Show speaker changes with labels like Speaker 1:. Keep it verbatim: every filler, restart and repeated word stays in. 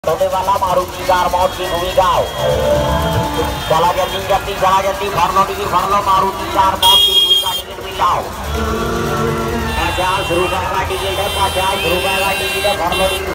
Speaker 1: होने वाला मारुति कार मौत की भूमि गाँव चला जल्दी जल्दी चला जल्दी भर लो टिकट भर लो मारुति कार मौत की भूमि का टिकट मिलाओ पचास रुपए का टिकट है पचास रुपए का टिकट है भर लो।